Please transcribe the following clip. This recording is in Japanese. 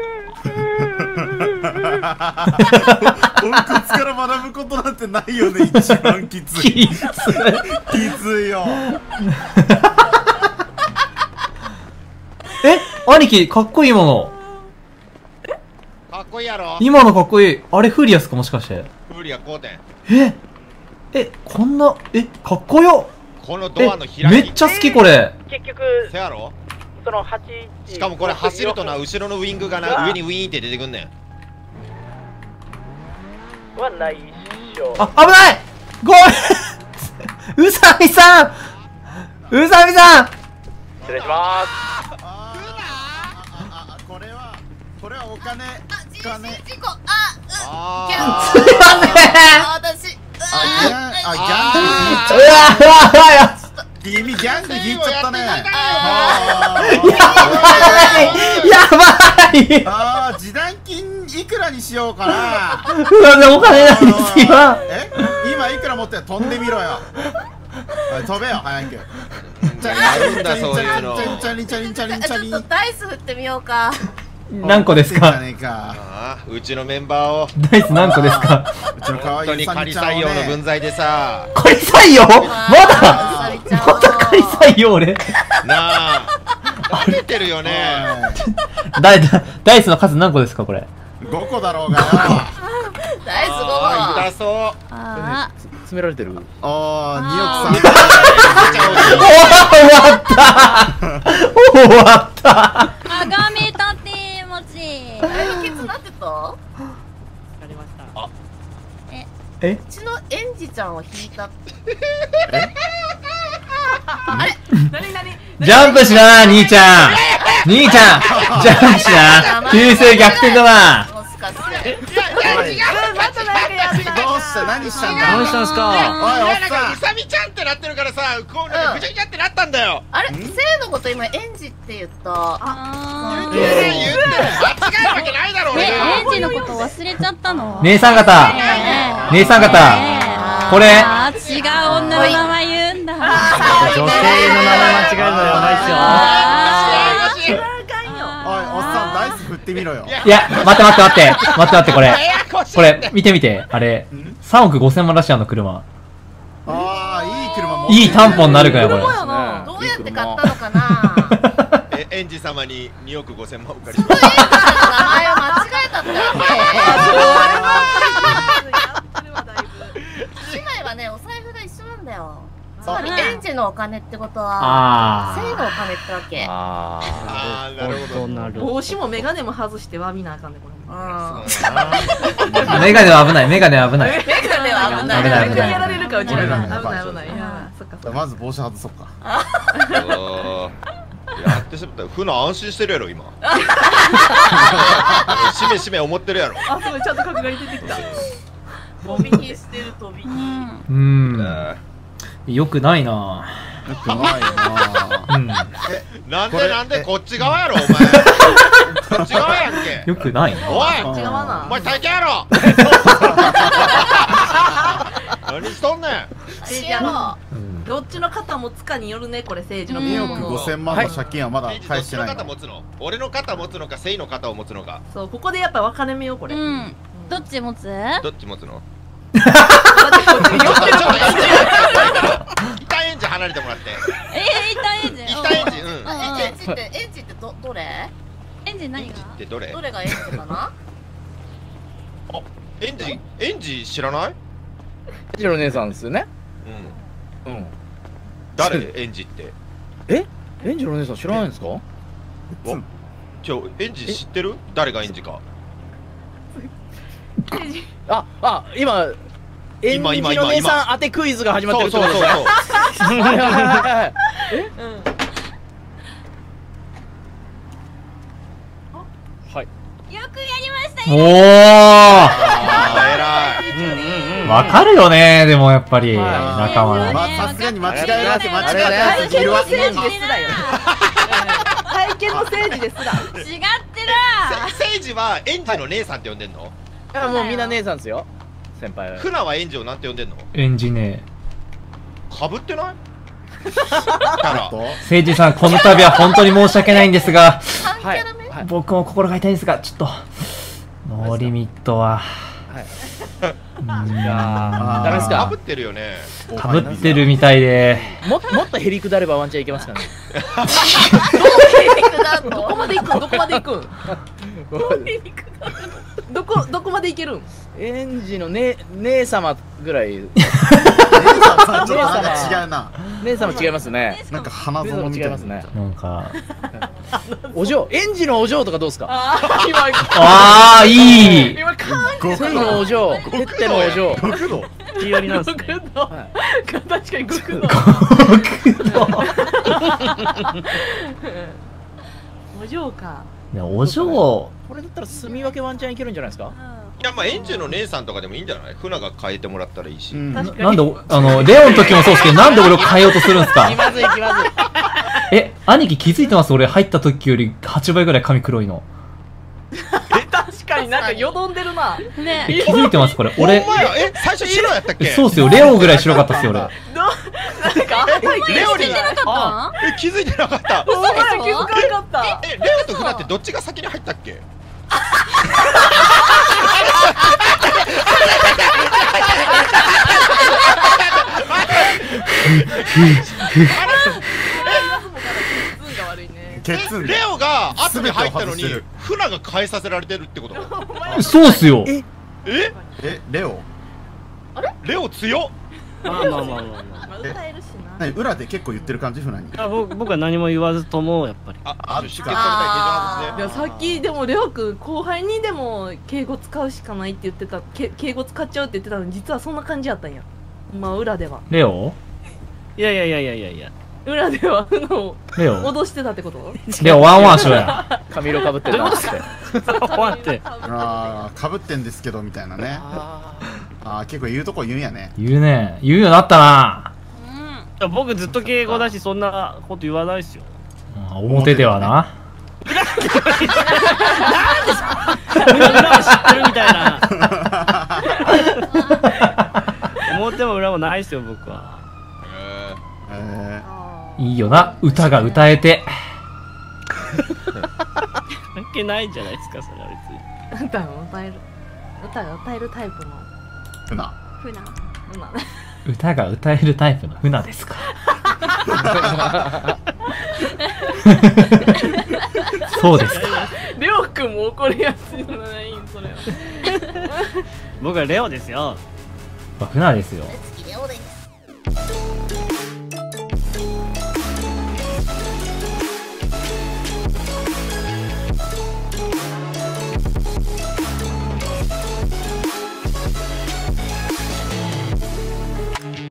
ポンコツから学ぶことなんてないよね。一番きつい。きついよ。 え、兄貴かっこいい今の。 かっこいいやろ。 今のかっこいい。あれフーリアスかもしかして。 フーリア5点。 こんな、かっこよ。 このドアの開きめっちゃ好きこれ。 結局せやろ。 その8 しかもこれ走るとな、後ろのウイングがな、上にウィーンって出てくんねん。 はないっしょ。 あ、危ない。ごめん。うさみさん。うさみさん。 失礼します。 これはお金。 事故。 すいません。 私。 ギャング。君ギャング引いちゃったね。 やばい。 ああ、示談金いくらにしようかな。 お金ないです今。 今いくら持って飛んでみろよ。飛べよ早く。 なんだそういうの。 チャリンチャリンチャリンチャリン。 ちょっとダイス振ってみようか。 何個ですか。 うちのメンバーをダイス何個ですか。 本当に仮採用の分際でさ。 仮採用。まだ仮採用俺。 なあ慣れてるよね。 ダイスの数何個ですかこれ。 5個だろうがよ。 ダイス5個。 痛そう。 詰められてる。 ああ、2億3。 終わった。 鏡たてもち。 だいぶケツなってた？ わかりました。 うちのエンジちゃんを引いた。あれ？ ジャンプしな兄ちゃん。兄ちゃんジャンプしな。形勢逆転だな。 もしかして。 どうした何したんだ。 何したんすか。 おいおっなんかさうさみちゃんってなってるからさ、こうぐちゃぐちゃってなったんだよ。 あれ？せいのこと今エンジって言った。 言ってる間違えるわけないだろ俺が。 エンジのこと忘れちゃったの。 姉さん方。姉さん方。これ。 違う女の名前言うんだ。 女性の名前間違えるのやばいっすよ。 おいおっさんダイス振ってみろよ。 いや、待ってこれ。これ、見て見て。あれ、3億5000万らしいあの車。 ああ、いい車持ってる。 いい担保になるからこれ。 どうやって買ったのかな。 エンジ様に2億5000万お借りしまエンジさんの名前を間違えたんだよ。姉妹はね、お財布が一緒なんだよ。つまりエンジのお金ってことは、セイのお金ってわけ。 ああ、なるほど。 帽子もメガネも外してわびなあかんねこれ。 メガネは危ない、メガネは危ない。 メガネは危ない。 危ない危ない。 やられるかうちらが。危ない危ない。いや、そっかそっか。 まず帽子外そうか。 やってしまった。ふな安心してるやろ今。しめしめ思ってるやろ。 あ、すごいちゃんと角刈り出てきた。 飛び火してる飛び火。 よくないな。 よくないな。 なんでこっち側やろお前。こっち側やんけ。 よくないな。 おいこっち側な。 お前体験やろ。何しとんねん。 どっちの肩持つかによるねこれ政治の。 2億5000万の借金はまだ返してない。 どっちの肩持つの？俺の肩持つのかセイの肩を持つのか。 そう、ここでやっぱ分かれ目よこれ。 どっち持つ？ どっち持つの？ だってこっちに寄ってるから。 一旦エンジン離れてもらって。 一旦エンジン。 一旦エンジン。 エンジってどれ？ エンジン何が？ ってどれ？ どれがエンジかな？ あ、エンジ知らない？ エンジの姉さんですよね。 誰エンジって？ エンジの姉さん知らないんですか？ エンジ知ってる？誰がエンジか。 今エンジの姉さん当てクイズが始まってるってことですか？はい。 よくやりましたよ。 おー。わかるよね、でもやっぱり仲間だ。 さすがに間違えなく間違え体験の政治ですらよ。体験の政治ですら。 違ってる。 セイジはエンジの姉さんって呼んでんの？ いやもうみんな姉さんですよ。先輩は。 フナはエンジをなんて呼んでんの？ エンジね。 かぶってない？キャラ。 誠治さん、この度は本当に申し訳ないんですが、 はい。 僕も心が痛いんですが、ちょっとノーリミットは。 ダメですか。 かぶってるよね。 かぶってるみたいで。 もっとへりくだればワンチャンいけますかね。 どこまで行くん？どこまで行くん？どこまで行けるん？ エンジの姉様ぐらい。 ちょっとなんか違うな。 姉様違いますね。 なんか花園みたいな。 違いますね。 なんか。 お嬢、エンジのお嬢とかどうですか。 ああ、いい。 今セイのお嬢、テッテのお嬢。 極道。 いいよりなんですね。 確かに極道。お嬢か。 お嬢。 これだったら住み分けワンチャンいけるんじゃないですか。 いや、まあエンジの姉さんとかでもいいんじゃない。船が変えてもらったらいいし。 なんでレオの時もそうですけど、なんで俺を変えようとするんですか。 気まずい気まずい。 兄貴気づいてます？俺入った時より8倍ぐらい髪黒いの。 確かになんかよどんでるな。 ね気づいてますこれ。俺。 最初白やったっけ？ そうっすよ。レオぐらい白かったっすよ俺。 なんかレオになかった気づいてなかった。 お前気づかなかった。 レオと船ってどっちが先に入ったっけ？レオが後に入ったのに船が変えさせられてるってこと？ そうっすよ。 レオ？ レオ強っ。 まあ。 歌えるしな。 裏で結構言ってる感じ、船に。 僕は何も言わずともやっぱり。 出血されたいやさっきでもレオ君後輩にでも敬語使うしかないって言ってた。敬語使っちゃうって言ってたのに実はそんな感じやったんや。まあ裏では。 レオ？ いや。 裏ではレオ脅してたってこと？ レオワンワンしろや。 髪色かぶってるなって。 終わって。 かぶってんですけどみたいなね。結構言うとこ言うんやね。 言うね。言うようになったな。 僕ずっと敬語だしそんなこと言わないっすよ。 表ではな。 裏は知ってるみたいな。表も裏もないっすよ僕は。 いいよな、歌が歌えて。 関係ないんじゃないですか、それは別に。 歌が歌えるタイプの船。 歌が歌えるタイプの船ですか。そうですか。 レオ君も怒りやすいのないんそれは。 僕はレオですよ。 船ですよ。 好きレオです。